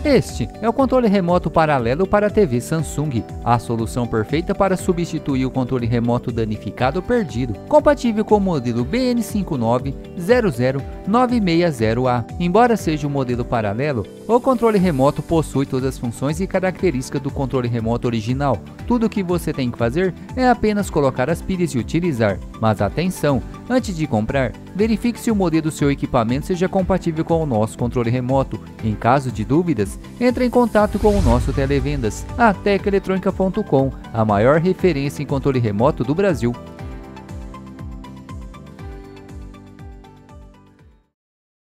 Este é o controle remoto paralelo para a TV Samsung, a solução perfeita para substituir o controle remoto danificado ou perdido, compatível com o modelo BN5900960A. Embora seja um modelo paralelo, o controle remoto possui todas as funções e características do controle remoto original. Tudo o que você tem que fazer é apenas colocar as pilhas e utilizar. Mas atenção, antes de comprar, verifique se o modelo do seu equipamento seja compatível com o nosso controle remoto. Em caso de dúvidas, entre em contato com o nosso televendas, a teceletronica.com, a maior referência em controle remoto do Brasil.